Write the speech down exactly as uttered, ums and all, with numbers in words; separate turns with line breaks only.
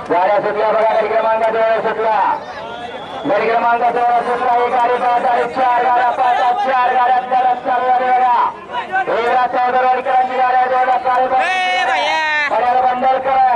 गाड्या सुटल्या बघा. गाडी क्रमांक दोन सुटला. गाडी क्रमांक दोन सुटला. ही गाडी पाच आणि चार गाड्या पाच चार गाड्या चालू झाली बघा. एकदा चौदा वाडीकरांची गाड्या दोन बंदरकर